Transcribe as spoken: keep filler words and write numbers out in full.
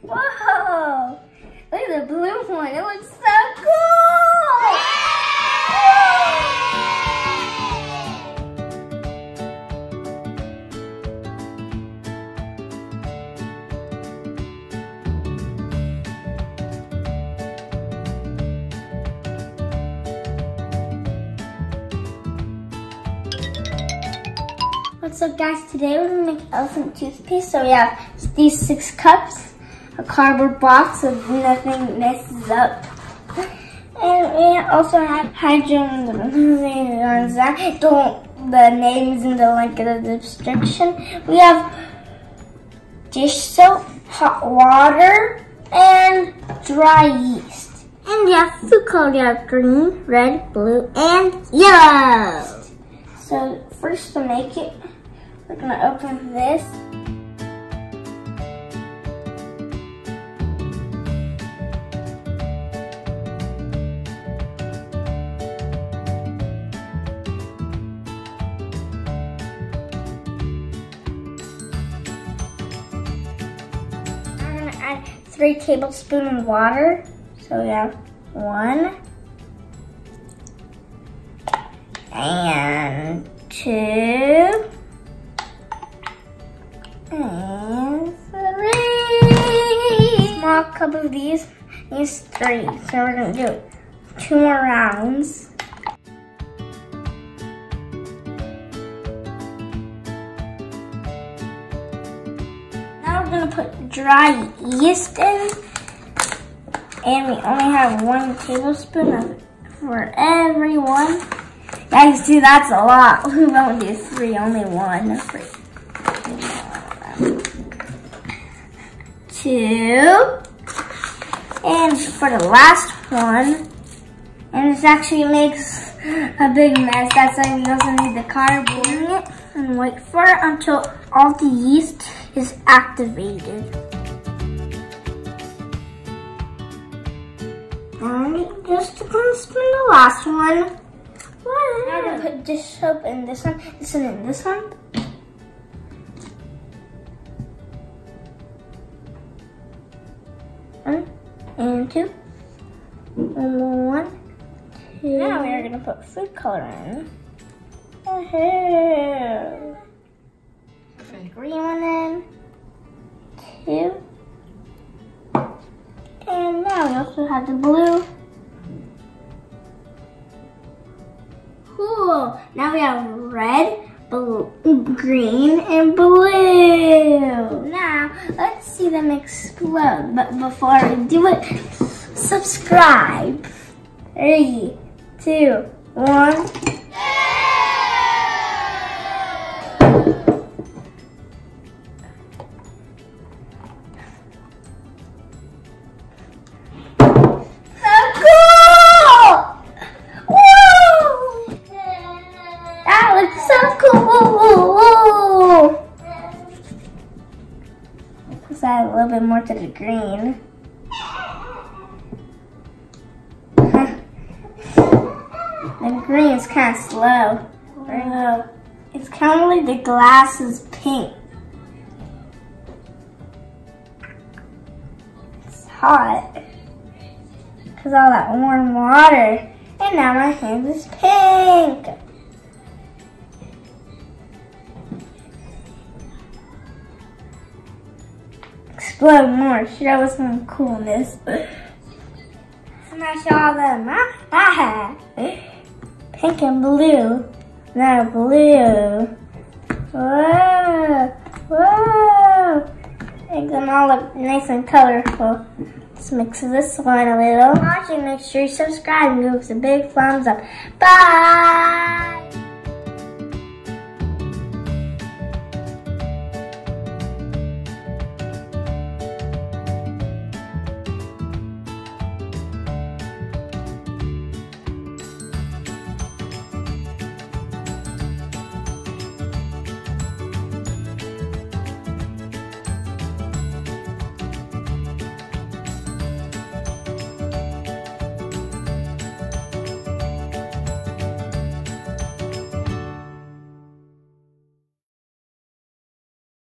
Whoa! Look at the blue one. It looks so cool! What's up, guys? Today we're gonna make elephant toothpaste. So we have these six cups, a cardboard box so nothing messes up, and we also have hydrogen. Don't the names in the link in the description. We have dish soap, hot water, and dry yeast. And we have food color. We have green, red, blue, and yellow. So first, to make it, we're gonna open this. I'm gonna add three tablespoons of water. So we have one and two. And three. Small cup of these is three. So we're gonna do two more rounds. Now we're gonna put dry yeast in. And we only have one tablespoon of it for every one. Guys, see, that's a lot. We won't do three, only one. Three. Two, and for the last one, and this actually makes a big mess. That's why we also need the cardboard, and wait for it until all the yeast is activated. And just gonna spin the last one. Now I'm gonna put dish soap in this one, this one, and this one. One and two. One more one. Two. Now we are gonna put food color in. Woohoo! Put the green one in. Two. And now we also have the blue. Cool. Now we have red, blue, green, and blue. Now, let's see them explode. But before we do it, subscribe. Three, two, one. Let's add a little bit more to the green. The green is kind of slow. Uh, it's kind of like the glass is pink. It's hot because all that warm water. And now my hand is pink. Explode more, show us some coolness. And I show them, ah, pink and blue, now blue. Whoa, whoa. Make them all look nice and colorful. Let's mix this one a little. Watching, make sure you subscribe and give us a big thumbs up. Bye.